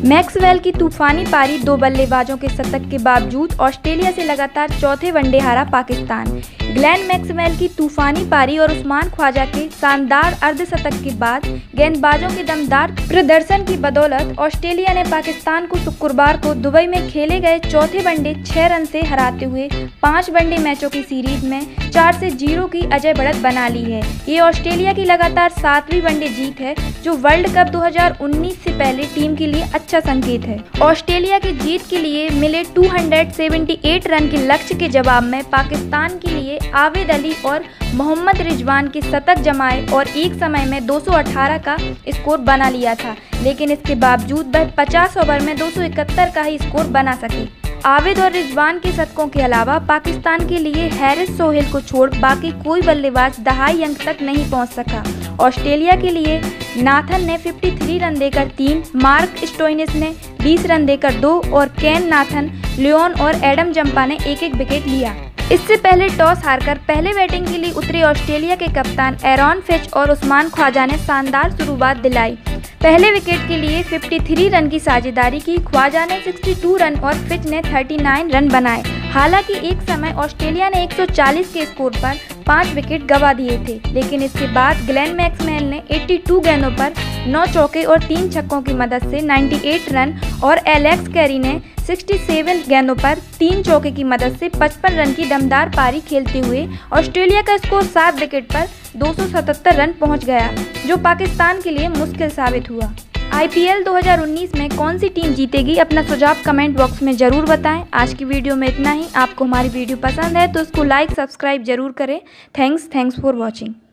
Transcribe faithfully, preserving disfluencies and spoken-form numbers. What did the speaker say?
Maxwell की तूफानी पारी, दो बल्लेबाजों के शतक के बावजूद ऑस्ट्रेलिया से लगातार चौथे वनडे हारा पाकिस्तान। ग्लेन मैक्सवेल की तूफानी पारी और उस्मान ख्वाजा के शानदार अर्धशतक के बाद गेंदबाजों के दमदार प्रदर्शन की बदौलत ऑस्ट्रेलिया ने पाकिस्तान को शुक्रवार को दुबई में खेले गए चौथे वनडे छह रन से हराते हुए पांच वनडे मैचों की सीरीज में चार से जीरो की अजय बढ़त बना ली है। ये ऑस्ट्रेलिया की लगातार सातवीं वनडे जीत है, जो वर्ल्ड कप दो हज़ार उन्नीस से पहले टीम के लिए अच्छा संकेत है। ऑस्ट्रेलिया के जीत के लिए मिले दो सौ अठहत्तर रन के लक्ष्य के जवाब में पाकिस्तान के लिए आवेद अली और मोहम्मद रिजवान के शतक जमाए और एक समय में दो सौ अठारह का स्कोर बना लिया था, लेकिन इसके बावजूद वह पचास ओवर में दो सौ इकहत्तर का ही स्कोर बना सके। आवेद और रिजवान के शतकों के अलावा पाकिस्तान के लिए हैरिस सोहेल को छोड़ बाकी कोई बल्लेबाज दहाई अंक तक नहीं पहुंच सका। ऑस्ट्रेलिया के लिए नाथन ने तिरेपन रन देकर तीन, मार्क स्टोइनिस ने बीस रन देकर दो और केन नाथन, लियोन और एडम जंपा ने एक एक विकेट लिया। इससे पहले टॉस हारकर पहले बैटिंग के लिए उतरे ऑस्ट्रेलिया के कप्तान एरॉन फिच और उस्मान ख्वाजा ने शानदार शुरुआत दिलाई। पहले विकेट के लिए तिरेपन रन की साझेदारी की। ख्वाजा ने बासठ रन और फिच ने उनतालीस रन बनाए। हालांकि एक समय ऑस्ट्रेलिया ने एक सौ चालीस के स्कोर पर पाँच विकेट गंवा दिए थे, लेकिन इसके बाद ग्लेन मैक्सवेल ने बयासी गेंदों पर नौ चौके और तीन छक्कों की मदद से अट्ठानवे रन और एलेक्स कैरी ने सड़सठ गेंदों पर तीन चौके की मदद से पचपन रन की दमदार पारी खेलते हुए ऑस्ट्रेलिया का स्कोर सात विकेट पर दो सौ सतहत्तर रन पहुंच गया, जो पाकिस्तान के लिए मुश्किल साबित हुआ। आईपीएल दो हज़ार उन्नीस में कौन सी टीम जीतेगी, अपना सुझाव कमेंट बॉक्स में जरूर बताएं। आज की वीडियो में इतना ही। आपको हमारी वीडियो पसंद है तो इसको लाइक सब्सक्राइब जरूर करें। Thanks thanks for watching.